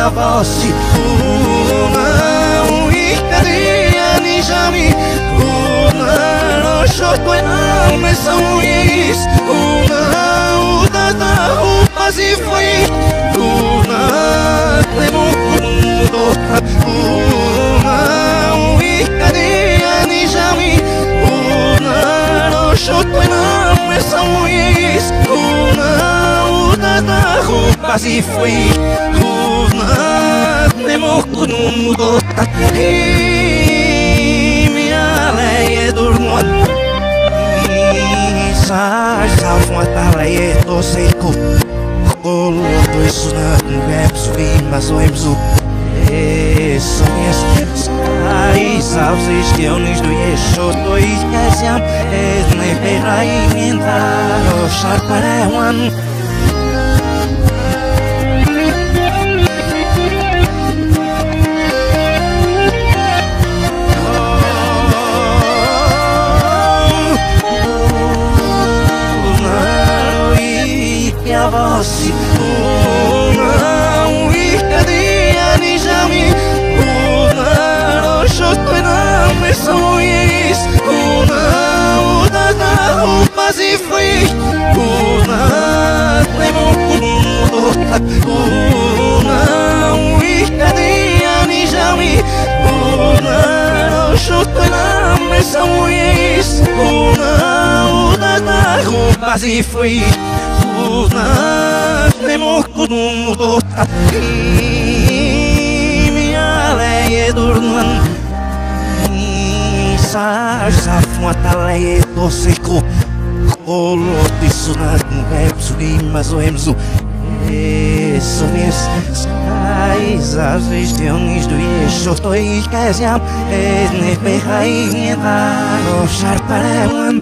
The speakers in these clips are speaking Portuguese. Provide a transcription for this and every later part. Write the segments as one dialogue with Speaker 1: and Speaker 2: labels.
Speaker 1: voci Unau ikadia nijami Unau shotoenam são is Unau tatahu pasifui Unau temukundo Unau ikadia nijami Unau shotoenam são is Unau tatahu pasifui Nemokunundo minha leia durmo Salvo a taleia do seco Colo do isso na webso mas o emso Isso Sai salvo estiones do yesho do iskasiam Ne perai minta No sharpare one voci Unau ikadia nijami Unau shotoenam são is Unau tatahu pasifui Unau temukundo Unau ikadia nijami Unau shotoenam são is Unau tatahu pasifui Nemokunundo minha leia durman Salvo a taleia do seco Colo disso na webso mas o emso Isso Sai salvo estiones do yesho do iskasiam Ne perai minta No sharpare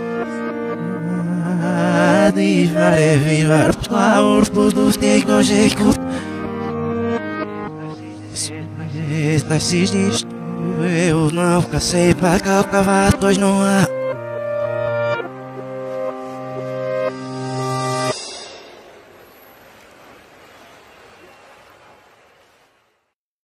Speaker 1: Divare vivar plaur produs de gojeku Nascis nisto Eu não cacei para cá cavatos não há